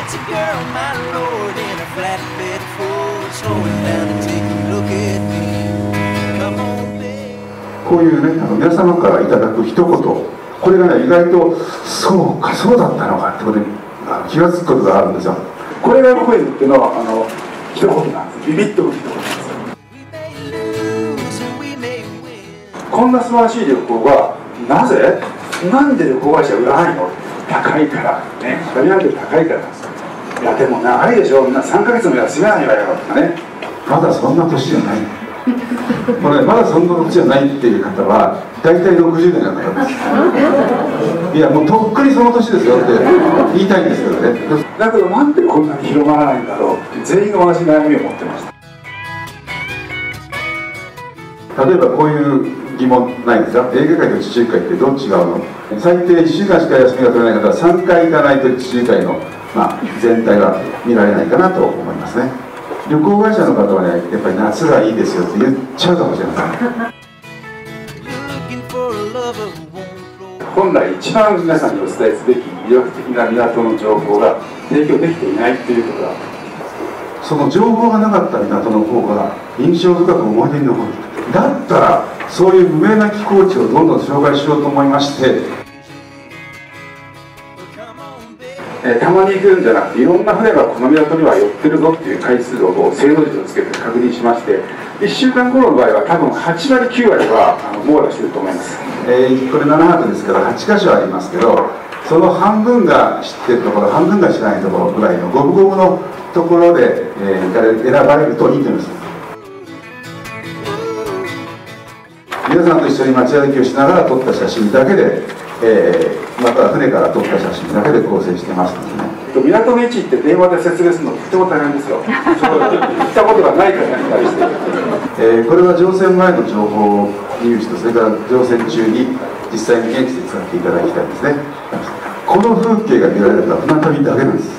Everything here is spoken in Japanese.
Sexy girl, my lord, in a flatbed Ford, slowing down and taking a look at me. Come on, babe. こういうね、皆様からいただく一言、これがね、意外とそうか、そうだったのかってことに気が付くことがあるんですよ。これが僕にとっての一言なんです。ビビッとくる一言なんですよ。こんな素晴らしい旅行がなんで旅行会社売らないの？高いからね、2人なんて高いからなんですよ。いやでも長いでしょ、みんな3ヶ月も休めないわよとかね。まだそんな年じゃないこれまだそんな年じゃないっていう方は大体60年の方です。いやもうとっくにその年ですよって言いたいんですけどね。だけどなんでこんなに広まらないんだろうって全員が同じ悩みを持ってました。例えばこういう疑問ないですか？映画界と地中海ってどっちが合うの？最低1週間しか休みが取れない方は3回行かないと地中海の、全体は見られないかなと思いますね。旅行会社の方はね、やっぱり夏がいいですよって言っちゃうかもしれません。本来一番皆さんにお伝えすべき魅力的な港の情報が提供できていないということは、その情報がなかった港の方が印象深く思い出に残る。だったらそういう無名な寄港地をどんどん紹介しようと思いまして、たまに行くんじゃなくていろんな船がこの港には寄ってるぞっていう回数を精度値をつけて確認しまして、1週間頃の場合は多分8割9割は網羅してると思います。これ7泊ですから8カ所ありますけど、その半分が知ってるところ半分が知らないところぐらいの五分五分のところで、選ばれるといいと思います。皆さんと一緒に街歩きをしながら撮った写真だけで、または船から撮った写真だけで構成してますのでね。港の位置って電話で説明するのとても大変ですよ。行ったことがない方に対して、これは乗船前の情報入手と、それから乗船中に実際に現地で使っていただきたいですね。この風景が見られるのは船旅だけなんです。